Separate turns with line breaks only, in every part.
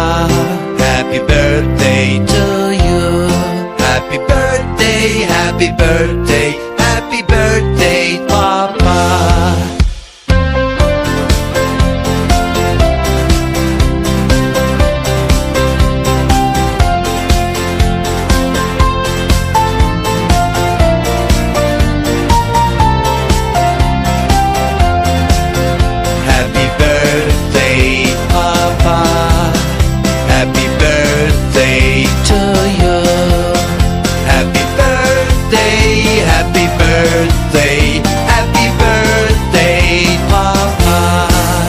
Happy birthday to you. Happy birthday, happy birthday, happy birthday, Papa. Happy birthday, Papa. Happy birthday to you. Happy birthday, happy birthday, happy birthday, Papa.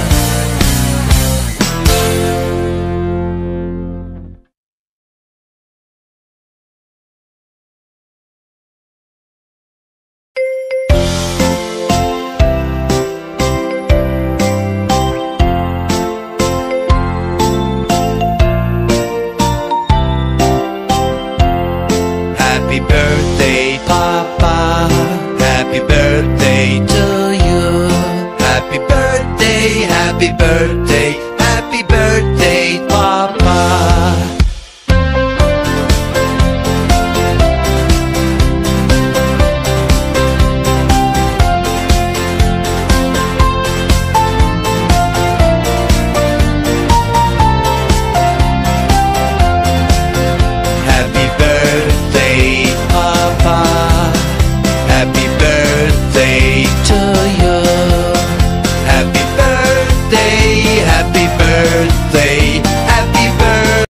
Happy birthday, Papa. Happy birthday to you. Happy birthday, happy birthday.